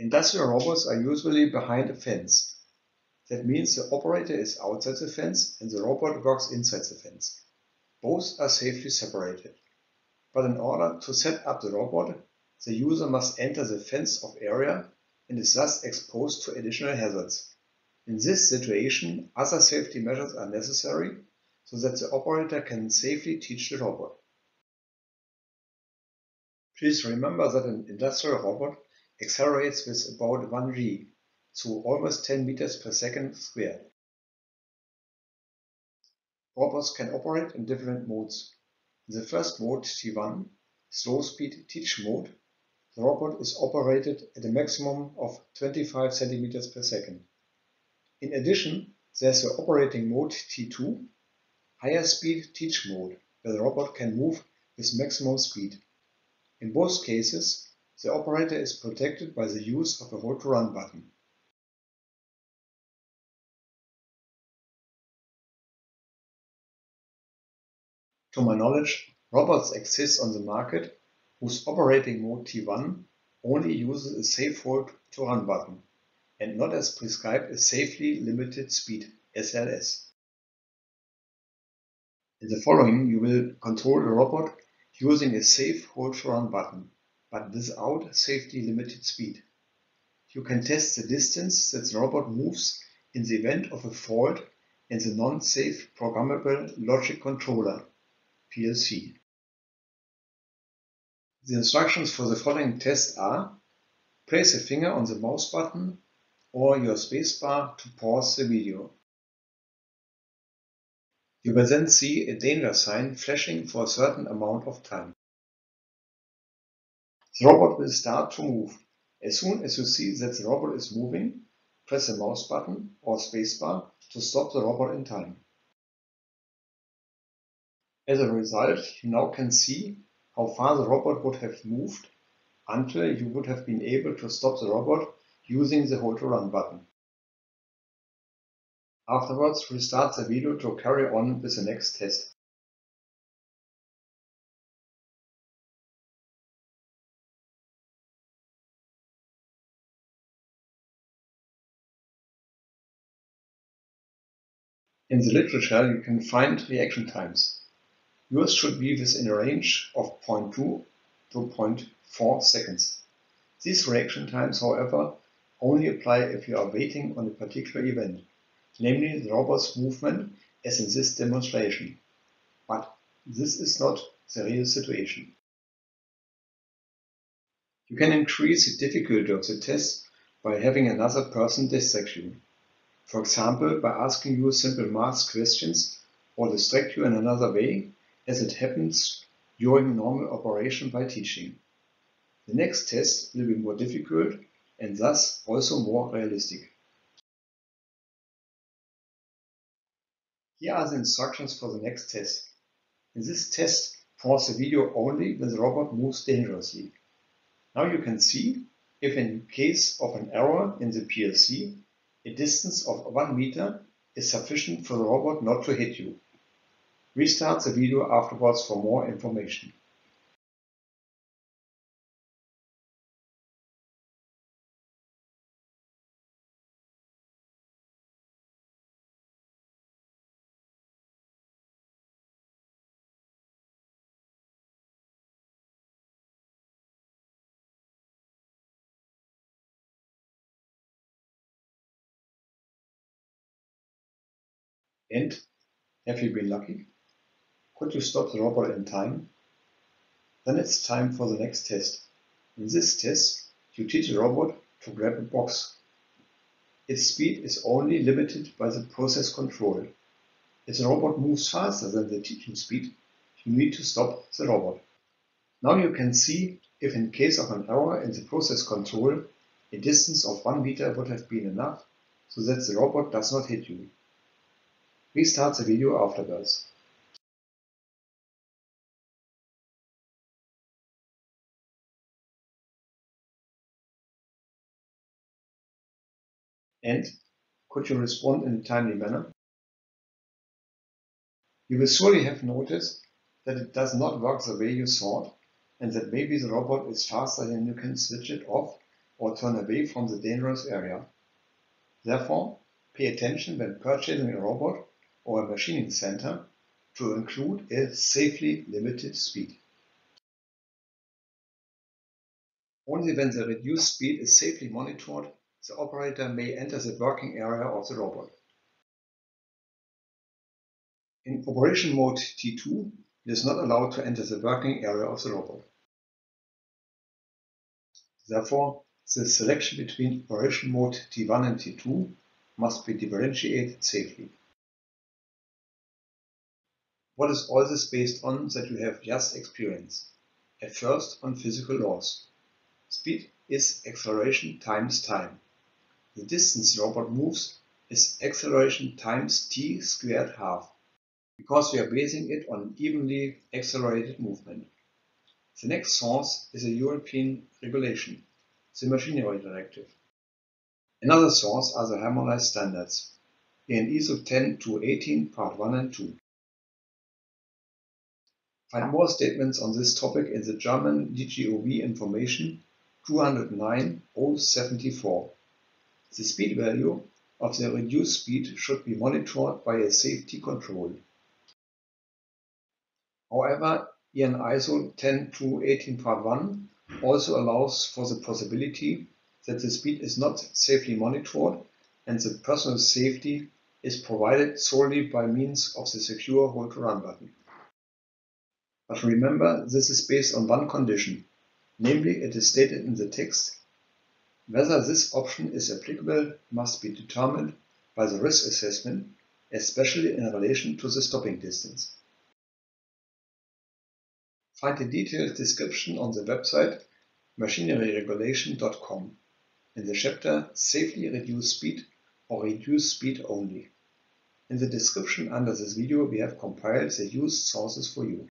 Industrial robots are usually behind a fence. That means the operator is outside the fence and the robot works inside the fence. Both are safely separated. But in order to set up the robot, the user must enter the fenced-off area and is thus exposed to additional hazards. In this situation, other safety measures are necessary so that the operator can safely teach the robot. Please remember that an industrial robot accelerates with about 1 g, so almost 10 meters per second squared. Robots can operate in different modes. In the first mode, T1, slow speed teach mode, the robot is operated at a maximum of 25 centimeters per second. In addition, there's the operating mode T2, higher speed teach mode, where the robot can move with maximum speed. In both cases, the operator is protected by the use of a hold to run button. To my knowledge, robots exist on the market whose operating mode T1 only uses a safe hold to run button and not as prescribed a safely limited speed SLS. In the following, you will control the robot using a safe hold to run button, but without safety limited speed. You can test the distance that the robot moves in the event of a fault in the non-safe programmable logic controller, PLC. The instructions for the following test are: place a finger on the mouse button or your spacebar to pause the video. You will then see a danger sign flashing for a certain amount of time. The robot will start to move. As soon as you see that the robot is moving, press the mouse button or spacebar to stop the robot in time. As a result, you now can see how far the robot would have moved until you would have been able to stop the robot using the hold to run button. Afterwards, restart the video to carry on with the next test. In the literature, you can find reaction times. Yours should be within a range of 0.2 to 0.4 seconds. These reaction times, however, only apply if you are waiting on a particular event, namely the robot's movement as in this demonstration. But this is not the real situation. You can increase the difficulty of the test by having another person dissect you. For example, by asking you simple math questions or distract you in another way, as it happens during normal operation by teaching. The next test will be more difficult and thus also more realistic. Here are the instructions for the next test. In this test, pause the video only when the robot moves dangerously. Now you can see if in case of an error in the PLC, a distance of 1 meter is sufficient for the robot not to hit you. Restart the video afterwards for more information. And have you been lucky? Could you stop the robot in time? Then it's time for the next test. In this test, you teach the robot to grab a box. Its speed is only limited by the process control. If the robot moves faster than the teaching speed, you need to stop the robot. Now you can see if in case of an error in the process control, a distance of 1 meter would have been enough so that the robot does not hit you. Restart the video afterwards. And could you respond in a timely manner? You will surely have noticed that it does not work the way you thought, and that maybe the robot is faster than you can switch it off or turn away from the dangerous area. Therefore, pay attention when purchasing a robot or a machining center to include a safely limited speed. Only when the reduced speed is safely monitored, the operator may enter the working area of the robot. In operation mode T2, it is not allowed to enter the working area of the robot. Therefore, the selection between operation mode T1 and T2 must be differentiated safely. What is all this based on that you have just experienced? At first, on physical laws. Speed is acceleration times time. The distance the robot moves is acceleration times t squared half, because we are basing it on evenly accelerated movement. The next source is a European regulation, the Machinery Directive. Another source are the harmonized standards, in ISO 10218 Part 1 and 2. Find more statements on this topic in the German DGOV information 209/074. The speed value of the reduced speed should be monitored by a safety control. However, EN ISO 10218 Part 1 also allows for the possibility that the speed is not safely monitored and the personal safety is provided solely by means of the secure hold to run button. But remember, this is based on one condition, namely it is stated in the text. Whether this option is applicable must be determined by the risk assessment, especially in relation to the stopping distance. Find a detailed description on the website machineryregulation.com in the chapter Safely Reduce Speed or Reduce Speed Only. In the description under this video we have compiled the used sources for you.